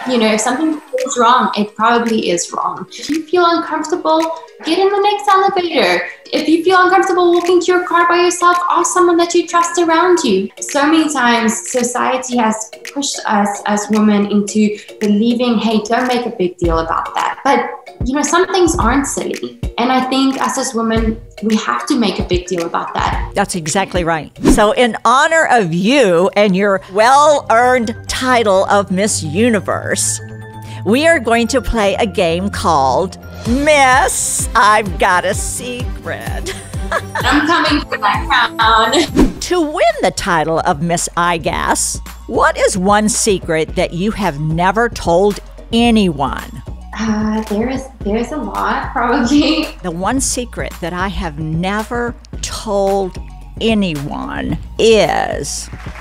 If something feels wrong, it probably is wrong. If you feel uncomfortable, get in the next elevator. If you feel uncomfortable walking to your car by yourself, ask someone that you trust around you. So many times, society has pushed us as women into believing, hey, don't make a big deal about that. But, some things aren't silly. And I think us as women, we have to make a big deal about that. That's exactly right. So in honor of you and your well-earned title of Miss Universe, we are going to play a game called Miss I've Got a Secret. I'm coming for that crown. To win the title of Miss IGAS, what is one secret that you have never told anyone? There's a lot, probably. The one secret that I have never told anyone is